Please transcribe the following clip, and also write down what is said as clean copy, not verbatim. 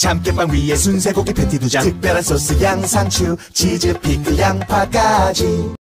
참깨빵 위에 순세고기 패티 2장, 특별한 소스 양상추 치즈 피클 양파까지.